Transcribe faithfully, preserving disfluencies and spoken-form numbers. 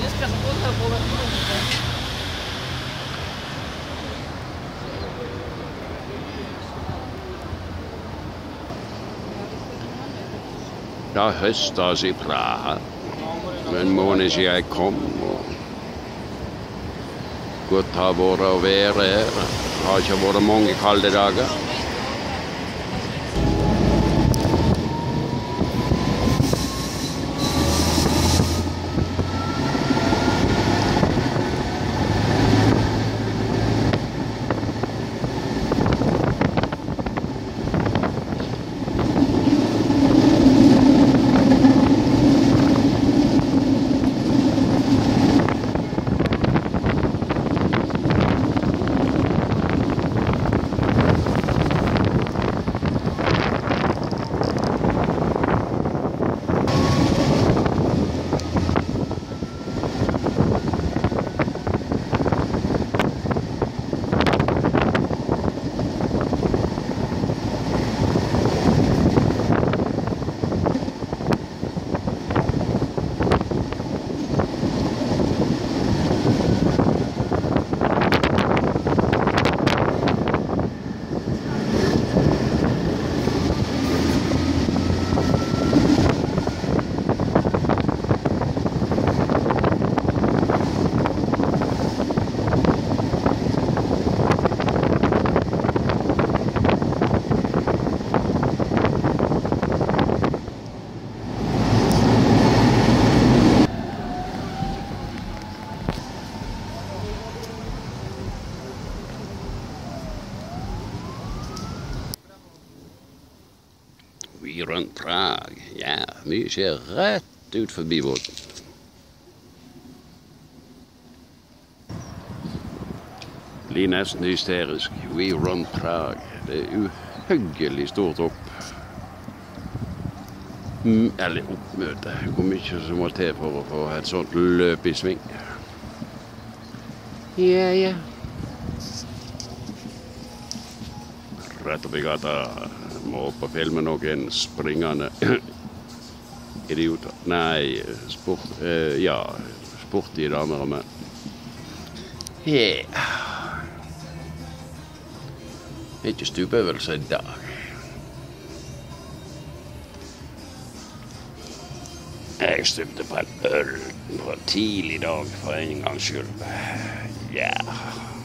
Det høstes i Praha, men måned siden jeg kom, og godt har vært å være her. Det har ikke vært mange kalde dager. Vi rundt Prag, ja, vi ser rett ut forbi båten. Blir nesten hysterisk. Vi rundt Prag, det er uhyggelig stort opp. Mm, eller oppmøte, hvor mye som må til for å få et sånt løp i sving. Ja, ja. Rett oppi gata. Må opp og filme noen springende idioter. Nei, sport, eh, ja, sportige damer og menn. Yeah. Ikke stupøvelse i dag. Jeg stupte på en øl på en tidlig dag for en gangs skyld. Ja. Yeah.